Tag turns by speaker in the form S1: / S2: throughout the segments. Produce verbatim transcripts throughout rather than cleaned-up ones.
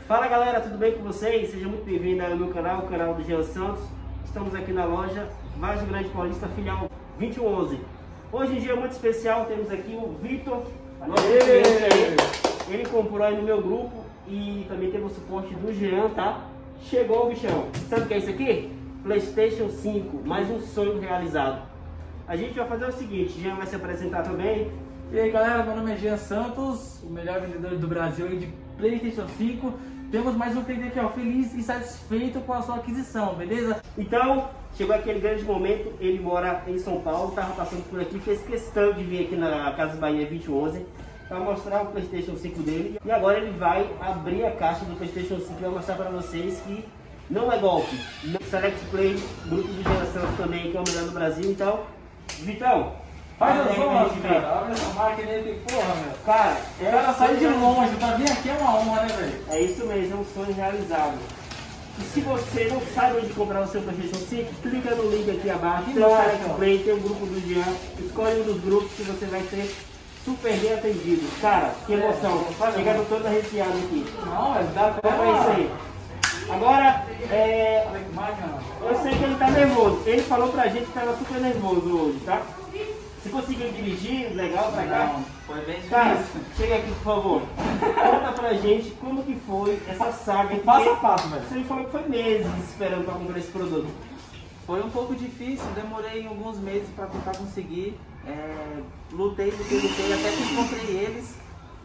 S1: Fala galera, tudo bem com vocês? Seja muito bem-vindo ao meu canal, o canal do Jean Santos. Estamos aqui na loja Vargem Grande Paulista, filial vinte e um onze. Hoje em dia muito especial, temos aqui o Vitor, nosso cliente aí. Ele comprou aí no meu grupo e também teve o suporte do Jean, tá? Chegou o bichão. Sabe o que é isso aqui? PlayStation cinco, mais um sonho realizado. A gente vai fazer o seguinte, Jean vai se apresentar também.
S2: E aí galera, meu nome é Jean Santos, o melhor vendedor do Brasil aí de PlayStation cinco. Temos mais um cliente aqui, ó, feliz e satisfeito com a sua aquisição, beleza?
S1: Então, chegou aquele grande momento, ele mora em São Paulo, estava passando por aqui, fez questão de vir aqui na Casa Bahia vinte e onze para mostrar o PlayStation cinco dele. E agora ele vai abrir a caixa do PlayStation cinco e vai mostrar para vocês que não é golpe. Select Play, grupo de geração também, que é o melhor do Brasil. Então, Vitão,
S2: faz
S1: aí
S2: as
S1: pra
S2: honras,
S1: gente ver.
S2: cara. Abre essa máquina aí, tem porra, meu.
S1: Cara,
S2: O cara sai de longe, pra vir aqui é uma honra, né, velho?
S1: é isso mesmo, é um sonho realizado. E se você não sabe onde comprar o seu PlayStation cinco, clica no link aqui abaixo, tem o Select Play, tem o grupo do Jean, escolhe um dos grupos que você vai ser super bem atendido. Cara, que emoção, tá chegando todo arrepiado aqui.
S2: Não, mas dá pra...
S1: Então é isso aí. Agora, é,
S2: Olha que máquina.
S1: eu sei que ele tá nervoso, ele falou pra gente que tava super nervoso hoje, tá? Você conseguiu dirigir legal pra cá?
S2: Não, foi bem difícil.
S1: Cara, chega aqui por favor. Conta pra gente como que foi essa saga.
S2: Passo a passo, velho.
S1: Você me falou que foi meses esperando pra comprar esse produto.
S3: Foi um pouco difícil, demorei alguns meses para tentar conseguir. É, lutei, lutei, lutei, até que encontrei eles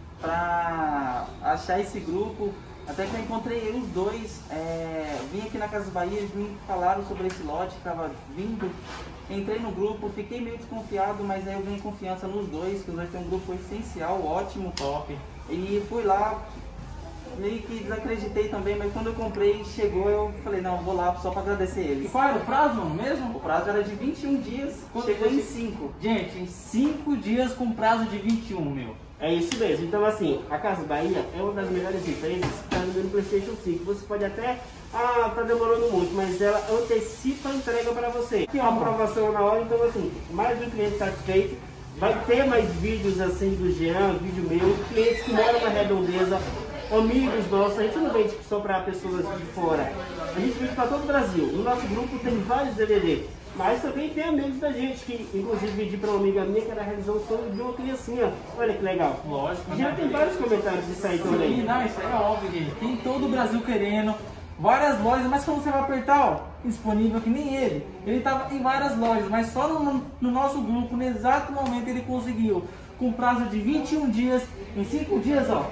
S3: para achar esse grupo. Até que eu encontrei os dois, é, vim aqui na Casa Bahia, me falaram sobre esse lote que estava vindo. Entrei no grupo, fiquei meio desconfiado, mas aí eu ganhei confiança nos dois, que os dois têm um grupo essencial, ótimo, top. E fui lá, meio que desacreditei também, mas quando eu comprei, chegou, eu falei, não, vou lá só para agradecer
S2: E
S3: eles.
S2: qual era o prazo mesmo?
S3: O prazo era de vinte e um dias,
S2: Quanto
S3: chegou
S2: foi?
S3: em cinco.
S2: Gente, em cinco dias com prazo de vinte e um, meu.
S1: É isso mesmo. Então assim, a Casa Bahia é uma das melhores empresas que está vendendo PlayStation cinco. Você pode até, ah, tá demorando muito, mas ela antecipa a entrega para você. Tem uma aprovação na hora, então assim, mais um cliente satisfeito. Vai ter mais vídeos assim do Jean, vídeo meu, clientes que moram na redondeza, amigos nossos. A gente não vende só para pessoas de fora, a gente vende para todo o Brasil. No nosso grupo tem vários D V D, mas também tem amigos da gente que, inclusive, pedi para uma amiga minha que era realizar o sonho de uma criancinha. Olha que legal.
S2: Lógico.
S1: Já tem vários comentários disso aí também.
S2: Sim, não, isso aí é óbvio, gente. Tem todo o Brasil querendo, várias lojas, mas quando você vai apertar, ó, disponível que nem ele. Ele tava em várias lojas, mas só no, no nosso grupo, no exato momento, ele conseguiu. Com prazo de vinte e um dias, em cinco dias, ó,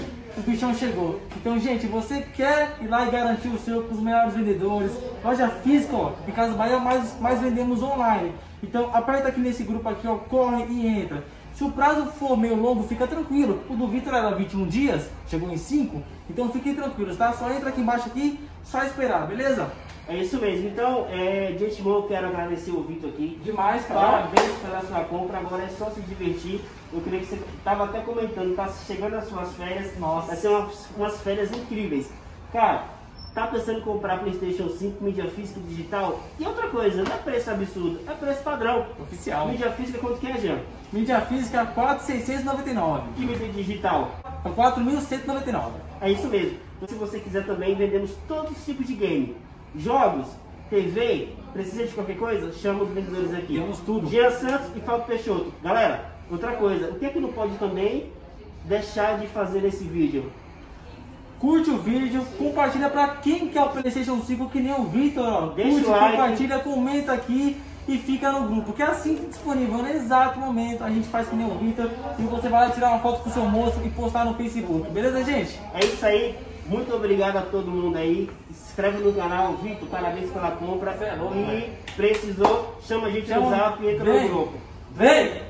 S2: o bichão chegou. Então, gente, você quer ir lá e garantir o seu com os melhores vendedores, loja física, ó, em Casa Bahia, mais, mais vendemos online. Então, aperta aqui nesse grupo aqui, ó, corre e entra. Se o prazo for meio longo, fica tranquilo. O do Vitor era vinte e um dias, chegou em cinco, então fiquem tranquilos, tá? Só entra aqui embaixo aqui, só esperar, beleza?
S1: É isso mesmo. Então, é, de antemão, eu quero agradecer o Vitor aqui.
S2: Demais, cara.
S1: Parabéns pela sua compra. Agora é só se divertir. Eu queria que você estava até comentando, tá chegando as suas férias.
S2: Nossa.
S1: Vai ser umas, umas férias incríveis. Cara, tá pensando em comprar PlayStation cinco, mídia física e digital? E outra coisa, não é preço absurdo, é preço padrão.
S2: Oficial.
S1: Mídia física quanto que é, Jean?
S2: Mídia física quatro mil seiscentos e noventa e nove.
S1: E mídia digital?
S2: quatro mil cento e noventa e nove.
S1: É isso mesmo. Então, se você quiser também, vendemos todos os tipos de game. Jogos, T V, precisa de qualquer coisa? Chama os vendedores aqui.
S2: Temos tudo.
S1: Jean Santos e Fábio Peixoto. Galera, outra coisa, o que é que não pode também deixar de fazer esse vídeo?
S2: Curte o vídeo, compartilha pra quem quer o PlayStation cinco, que nem o Vitor, ó.
S1: Deixa
S2: Curte,
S1: o like.
S2: compartilha, comenta aqui e fica no grupo. Que é assim que disponível, no exato momento, a gente faz que nem o Vitor e você vai lá tirar uma foto com o seu moço e postar no Facebook. Beleza, gente?
S1: É isso aí. Muito obrigado a todo mundo aí. Se inscreve no canal. Vitor, parabéns pela compra.
S2: Você é louco,
S1: e
S2: velho.
S1: precisou, chama a gente no
S2: Chama-
S1: zap e entra
S2: Vem.
S1: no grupo.
S2: Vem!